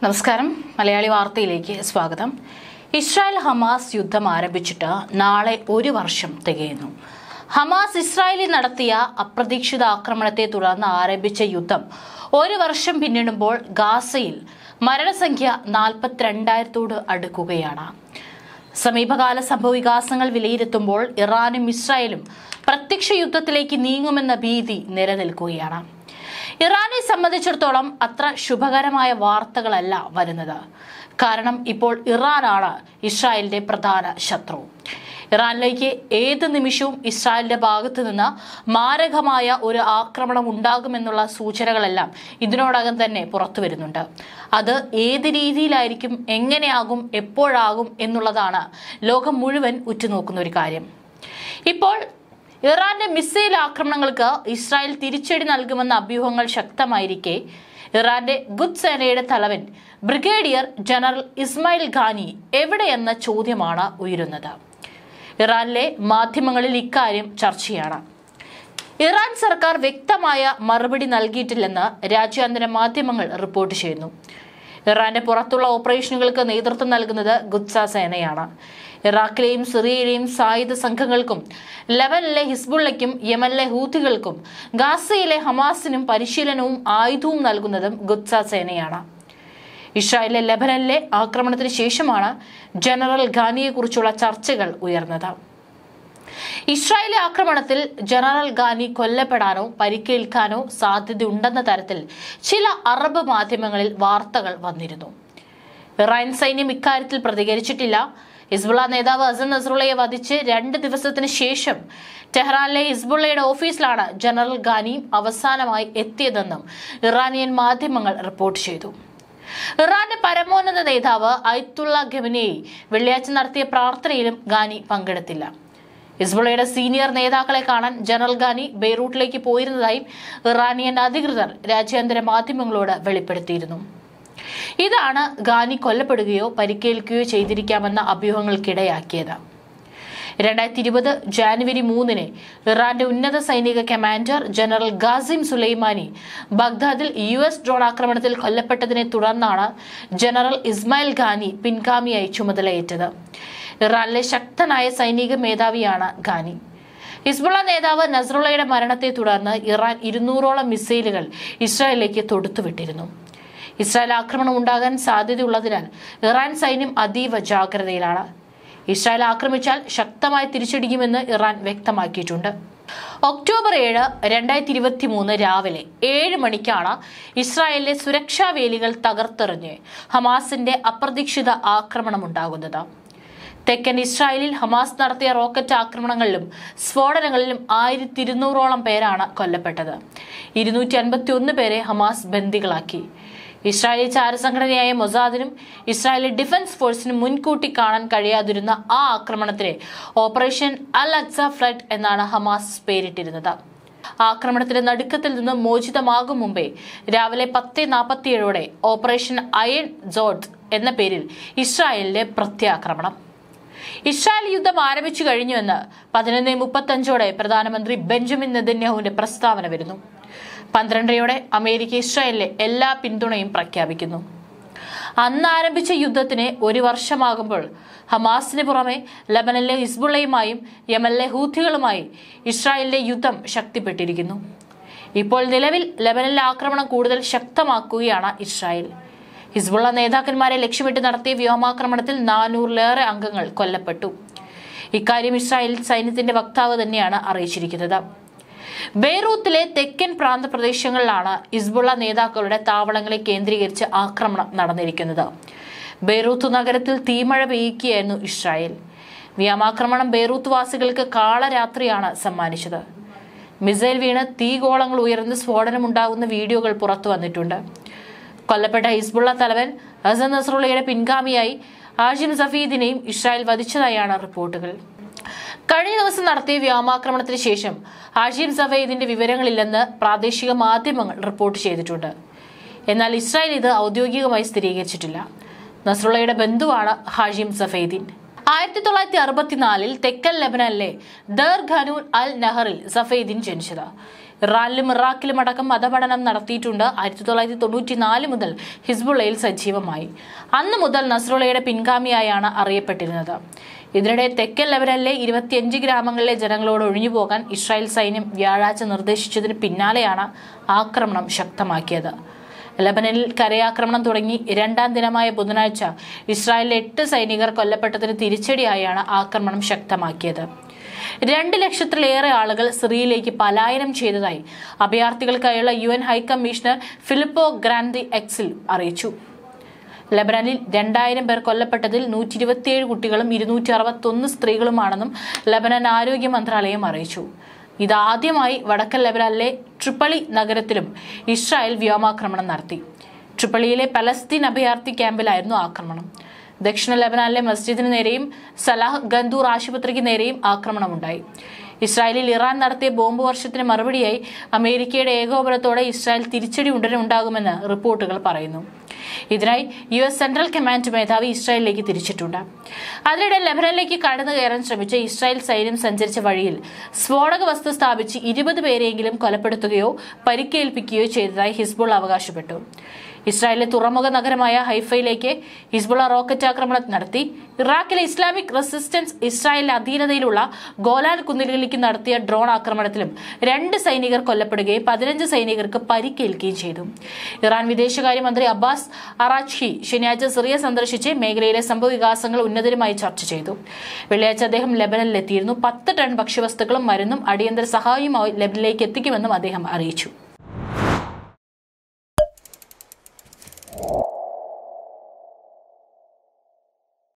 നമസ്കാരം മലയാളി വാർത്തയിലേക്ക് സ്വാഗതം. ഇസ്രായേൽ ഹമാസ് യുദ്ധം ആരംഭിച്ചിട്ട് നാളെ ഒരു വർഷം തികയുന്നു. ഹമാസ് ഇസ്രായേലിൽ നടത്തിയ അപ്രതീക്ഷിത ആക്രമണത്തെ തുടർന്ന് ആരംഭിച്ച യുദ്ധം ഒരു വർഷം പിന്നിടുമ്പോൾ ഗാസയിൽ മരണസംഖ്യ 42,000 അടുക്കുകയാണ്. സമീപകാല സംഭവവികാസങ്ങൾ വിലയിരുത്തുമ്പോൾ ഇറാനും ഇസ്രായേലും പ്രത്യക്ഷ യുദ്ധത്തിലേക്ക് നീങ്ങുമെന്ന ഭീതി നിലനിൽക്കുകയാണ്. ഇറാനെ സംബന്ധിച്ചിടത്തോളം അത്ര ശുഭകരമായ വാർത്തകളല്ല വരുന്നത്. കാരണം ഇപ്പോൾ ഇറാനാണ് ഇസ്രായേലിന്റെ പ്രധാന ശത്രു. ഇറാനിലേക്ക് ഏത് നിമിഷവും ഇസ്രായേലിന്റെ ഭാഗത്ത് നിന്ന് മാരകമായ ഒരു ആക്രമണം ഉണ്ടാകുമെന്നുള്ള സൂചനകളെല്ലാം ഇതിനോടകം തന്നെ പുറത്തു വരുന്നുണ്ട്. അത് ഏത് രീതിയിലായിരിക്കും, എങ്ങനെയാകും, എപ്പോഴാകും എന്നുള്ളതാണ് ലോകം മുഴുവൻ ഉറ്റുനോക്കുന്ന ഒരു കാര്യം. ഇപ്പോൾ ഇറാന്റെ മിസൈൽ ആക്രമണങ്ങൾക്ക് ഇസ്രായേൽ തിരിച്ചടി നൽകുമെന്ന അഭ്യൂഹങ്ങൾ ശക്തമായിരിക്കെ ഇറാന്റെ ഖുദ്സ് സേനയുടെ തലവൻ ബ്രിഗേഡിയർ ജനറൽ ഇസ്മായിൽ ഖാനി എവിടെയെന്ന ചോദ്യമാണ് ഉയരുന്നത്. ഇറാനിലെ മാധ്യമങ്ങളിൽ ഇക്കാര്യം ചർച്ചയാണ്. ഇറാൻ സർക്കാർ വ്യക്തമായ മറുപടി നൽകിയിട്ടില്ലെന്ന് രാജ്യാന്തര മാധ്യമങ്ങൾ റിപ്പോർട്ട് ചെയ്യുന്നു. ഇറാന്റെ പുറത്തുള്ള ഓപ്പറേഷനുകൾക്ക് നേതൃത്വം നൽകുന്നത് ഖുദ്സ് സേനയാണ്. ഇറാഖിലെയും സിറിയയിലെയും സായുധ സംഘങ്ങൾക്കും ലെബനനിലെ ഹിസ്ബുള്ളയ്ക്കും യമനിലെ ഹൂത്തികൾക്കും ഗാസയിലെ ഹമാസിനും പരിശീലനവും ആയുധവും നൽകുന്നതും ഖുദ്സ് സേനയാണ്. ഇസ്രായേലിലെ ലെബനനിലെ ആക്രമണത്തിന് ശേഷമാണ് ജനറൽ ഖാനിയെക്കുറിച്ചുള്ള ചർച്ചകൾ ഉയർന്നത്. ഇസ്രായേലി ആക്രമണത്തിൽ ജനറൽ ഖാനി കൊല്ലപ്പെടാനോ പരിക്കേൽക്കാനോ സാധ്യതയുണ്ടെന്ന തരത്തിൽ ചില അറബ് മാധ്യമങ്ങളിൽ വാർത്തകൾ വന്നിരുന്നു. ഇറാൻ സൈന്യം ഇക്കാര്യത്തിൽ പ്രതികരിച്ചിട്ടില്ല. ഹിസ്ബുള്ള നേതാവ് ഹസൻ നസ്രുള്ളയെ വധിച്ച് 2 ദിവസത്തിന് ശേഷം ടെഹ്റാനിലെ ഹിസ്ബുള്ളയുടെ ഓഫീസിലാണ് ജനറൽ ഖാനി അവസാനമായി എത്തിയതെന്നും ഇറാനിയൻ മാധ്യമങ്ങൾ റിപ്പോർട്ട് ചെയ്തു. ഇറാന്റെ പരമോന്നത നേതാവ് അയത്തുള്ള ഖമനേയി വെള്ളിയാഴ്ച നടത്തിയ പ്രാർത്ഥനയിലും ഖാനി പങ്കെടുത്തില്ല. ഹിസ്ബുള്ളയുടെ സീനിയർ നേതാക്കളെ കാണാൻ ജനറൽ ഖാനി ബെയ്റൂട്ടിലേക്ക് പോയിരുന്നതായും ഇറാനിയൻ അധികൃതർ രാജ്യാന്തര മാധ്യമങ്ങളോട് വെളിപ്പെടുത്തിയിരുന്നു. ഇതാണ് ഖാനി കൊല്ലപ്പെടുകയോ പരിക്കേൽക്കുകയോ ചെയ്തിരിക്കാമെന്ന അഭ്യൂഹങ്ങൾക്കിടയാക്കിയത്. 2020 ജാനുവരി 3 ഇറാന്റെ ഉന്നത സൈനിക കമാൻഡർ ജനറൽ ഖാസിം സുലൈമാനി ബഗ്ദാദിൽ US ഡ്രോൺ ആക്രമണത്തിൽ കൊല്ലപ്പെട്ടതിനെ തുടർന്നാണ് ജനറൽ ഇസ്മായിൽ ഖാനി പിൻഗാമിയായി ചുമതലയേറ്റത്. ഇറാനിലെ ശക്തനായ സൈനിക മേധാവിയാണ് ഖാനി. ഹിസ്ബുള്ള നേതാവ് നസ്രുള്ളയുടെ മരണത്തെ തുടർന്ന് ഇറാൻ 200ഓളം മിസൈലുകൾ ഇസ്രായേലിലേക്ക് തൊടുത്തുവിട്ടിരുന്നു. ഇസ്രായേൽ ആക്രമണം ഉണ്ടാകാൻ സാധ്യതയുള്ളതിനാൽ ഇറാൻ സൈന്യം അതീവ ജാഗ്രതയിലാണ്. ഇസ്രായേൽ ആക്രമിച്ചാൽ ശക്തമായി തിരിച്ചടിക്കുമെന്ന് ഇറാൻ വ്യക്തമാക്കിയിട്ടുണ്ട്. ഒക്ടോബർ 7, 2023 രാവിലെ 7 മണിക്കാണ് ഇസ്രായേലിലെ സുരക്ഷാ വേലികൾ തകർത്തെറിഞ്ഞ് ഹമാസിന്റെ അപ്രതീക്ഷിത ആക്രമണം ഉണ്ടാകുന്നത്. തെക്കൻ ഇസ്രായേലിൽ ഹമാസ് നടത്തിയ റോക്കറ്റ് ആക്രമണങ്ങളിലും സ്ഫോടനങ്ങളിലും 1200ഓളം പേരാണ് കൊല്ലപ്പെട്ടത്. 251 പേരെ ഹമാസ് ബന്ദികളാക്കി. ഇസ്രായേലി ചാരസംഘടനയായ മൊസാദിനും ഇസ്രായേലി ഡിഫൻസ് ഫോഴ്സിനും മുൻകൂട്ടി കാണാൻ കഴിയാതിരുന്ന ആ ആക്രമണത്തിന് ഓപ്പറേഷൻ അൽ അക്സ ഫ്ലഡ് എന്നാണ് ഹമാസ് പേരിട്ടിരുന്നത്. ആക്രമണത്തിന്റെ നടുക്കത്തിൽ നിന്ന് മോചിതമാകും മുമ്പേ രാവിലെ 10:47 ഓപ്പറേഷൻ അയൺ ജോഡ് എന്ന പേരിൽ ഇസ്രായേലിന്റെ പ്രത്യാക്രമണം. ഇസ്രായേൽ യുദ്ധം ആരംഭിച്ചു കഴിഞ്ഞുവെന്ന് 11:35 പ്രധാനമന്ത്രി ബെഞ്ചമിൻ നെതന്യാഹുവിന്റെ പ്രസ്താവന വരുന്നു. 12:00 അമേരിക്ക ഇസ്രായേലിലെ എല്ലാ പിന്തുണയും പ്രഖ്യാപിക്കുന്നു. അന്ന് ആരംഭിച്ച യുദ്ധത്തിന് ഒരു വർഷമാകുമ്പോൾ ഹമാസിന് പുറമെ ലെബനനിലെ ഹിസ്ബുള്ളയുമായും യമനിലെ ഹൂത്തികളുമായി ഇസ്രായേലിലെ യുദ്ധം ശക്തിപ്പെട്ടിരിക്കുന്നു. ഇപ്പോൾ നിലവിൽ ലെബനനിലെ ആക്രമണം കൂടുതൽ ശക്തമാക്കുകയാണ് ഇസ്രായേൽ. ഹിസ്ബുള്ള നേതാക്കന്മാരെ ലക്ഷ്യമിട്ട് നടത്തിയ വ്യോമാക്രമണത്തിൽ 400-ലേറെ അംഗങ്ങൾ കൊല്ലപ്പെട്ടു. ഇക്കാര്യം ഇസ്രായേൽ സൈന്യത്തിന്റെ വക്താവ് തന്നെയാണ് അറിയിച്ചിരിക്കുന്നത്. ബെയ്റൂത്തിലെ തെക്കൻ പ്രാന്തപ്രദേശങ്ങളിലാണ് ഹിസ്ബുള്ള നേതാക്കളുടെ താവളങ്ങളെ കേന്ദ്രീകരിച്ച് ആക്രമണം നടന്നിരിക്കുന്നത്. ബെയ്റൂത്ത് നഗരത്തിൽ തീമഴ പെയ്യുകയായിരുന്നു ഇസ്രായേൽ. വ്യോമാക്രമണം ബെയ്റൂത്ത് വാസികൾക്ക് കാളരാത്രിയാണ് സമ്മാനിച്ചത്. മിസൈൽ വീണ് തീഗോളങ്ങൾ ഉയർന്ന് സ്ഫോടനമുണ്ടാകുന്ന വീഡിയോകൾ പുറത്തു വന്നിട്ടുണ്ട്. കൊല്ലപ്പെട്ട ഹിസ്ബുള്ള തലവൻ ഹസൻ നസ്രുള്ളയുടെ പിൻഗാമിയായി ഹാഷിം സഫീദിനെയും ഇസ്രായേൽ വധിച്ചതായാണ് റിപ്പോർട്ടുകൾ. കഴിഞ്ഞ ദിവസം നടത്തിയ വ്യോമാക്രമണത്തിന് ശേഷം ഹാഷിം സഫീദിന്റെ വിവരങ്ങളില്ലെന്ന് പ്രാദേശിക മാധ്യമങ്ങൾ റിപ്പോർട്ട് ചെയ്തിട്ടുണ്ട്. എന്നാൽ ഇസ്രായേൽ ഇത് ഔദ്യോഗികമായി സ്ഥിരീകരിച്ചിട്ടില്ല. നസ്രുള്ളയുടെ ബന്ധുവാണ് ഹാഷിം സഫീദിൻ. 1964 തെക്കൻ ലെബനനിലെ ദർ ഖാനൂൻ അൽ നഹറിൽ സഫീദിൻ ജനിച്ചത്. ഇറാനിലും ഇറാഖിലും അടക്കം മതപഠനം നടത്തിയിട്ടുണ്ട്. 1994 മുതൽ ഹിസ്ബുള്ളയിൽ സജീവമായി. അന്ന് മുതൽ നസ്രുള്ളയുടെ പിൻഗാമിയായാണ് അറിയപ്പെട്ടിരുന്നത്. ഇതിനിടെ തെക്കൻ ലെബനനിലെ 25 ഗ്രാമങ്ങളിലെ ജനങ്ങളോട് ഒഴിഞ്ഞുപോകാൻ ഇസ്രായേൽ സൈന്യം വ്യാഴാഴ്ച നിർദ്ദേശിച്ചതിന് പിന്നാലെയാണ് ആക്രമണം ശക്തമാക്കിയത്. ലെബനനിൽ കരയാക്രമണം തുടങ്ങി 2ാം ദിനമായ ബുധനാഴ്ച ഇസ്രായേലിലെ 8 സൈനികർ കൊല്ലപ്പെട്ടതിന് തിരിച്ചടിയായാണ് ആക്രമണം ശക്തമാക്കിയത്. 2 ലക്ഷത്തിലേറെ ആളുകൾ സിറിയയിലേക്ക് പലായനം ചെയ്തതായി അഭയാർത്ഥികൾക്കായുള്ള UN ഹൈക്കമ്മീഷണർ ഫിലിപ്പോ ഗ്രാൻഡി എക്സിൽ അറിയിച്ചു. ലെബനനിൽ 2000 പേർ കൊല്ലപ്പെട്ടതിൽ 127 കുട്ടികളും 261 സ്ത്രീകളുമാണെന്നും ലെബനൻ ആരോഗ്യ മന്ത്രാലയം അറിയിച്ചു. ഇതാദ്യമായി വടക്കൻ ലെബനനിലെ ട്രിപ്പളി നഗരത്തിലും ഇസ്രായേൽ വ്യോമാക്രമണം നടത്തി. ട്രിപ്പളിയിലെ പലസ്തീൻ അഭയാർത്ഥി ക്യാമ്പിലായിരുന്നു ആക്രമണം. ദക്ഷിണ ലെബനാനിലെ മസ്ജിദിന് നേരെയും സലാഹ് ഗന്തൂർ ആശുപത്രിക്ക് നേരെയും ആക്രമണമുണ്ടായി. ഇസ്രായേലിൽ ഇറാൻ നടത്തിയ ബോംബ് വർഷത്തിന് മറുപടിയായി അമേരിക്കയുടെ ഏകോപനത്തോടെ ഇസ്രായേൽ തിരിച്ചടി ഉടനെ ഉണ്ടാകുമെന്ന് റിപ്പോർട്ടുകൾ പറയുന്നു. ഇതിനായി US സെൻട്രൽ കമാൻഡ് മേധാവി ഇസ്രായേലിലേക്ക് തിരിച്ചിട്ടുണ്ട്. അതിനിടെ ലെബനനിലേക്ക് കടന്നു കയറാൻ ശ്രമിച്ച ഇസ്രായേൽ സൈന്യം സഞ്ചരിച്ച വഴിയിൽ സ്ഫോടക വസ്തു സ്ഥാപിച്ച് 20 പേരെയെങ്കിലും കൊലപ്പെടുത്തുകയോ പരിക്കേൽപ്പിക്കുകയോ ചെയ്തതായി ഹിസ്ബുള്ള അവകാശപ്പെട്ടു. ഇസ്രായേലിലെ തുറമുഖ നഗരമായ ഹൈഫയിലേക്ക് ഹിസ്ബുള്ള റോക്കറ്റ് ആക്രമണം നടത്തി. ഇറാഖിലെ ഇസ്ലാമിക് റെസിസ്റ്റൻസ് ഇസ്രായേലിന്റെ അധീനതയിലുള്ള ഗോലാൻ കുന്നുകളിലേക്ക് നടത്തിയ ഡ്രോൺ ആക്രമണത്തിലും 2 സൈനികർ കൊല്ലപ്പെടുകയും 15 സൈനികർക്ക് പരിക്കേൽക്കുകയും ചെയ്തു. ഇറാൻ വിദേശകാര്യമന്ത്രി അബ്ബാസ് അറാഖ്ചി ശനിയാഴ്ച സിറിയ സന്ദർശിച്ച് മേഖലയിലെ സംഭവവികാസങ്ങൾ ഉന്നതരുമായി ചർച്ച ചെയ്തു. വെള്ളിയാഴ്ച അദ്ദേഹം ലെബനനിലെത്തിയിരുന്നു. 10 ടൺ ഭക്ഷ്യവസ്തുക്കളും മരുന്നും അടിയന്തര സഹായവുമായി ലെബനനിലേക്ക് എത്തിക്കുമെന്നും അദ്ദേഹം അറിയിച്ചു.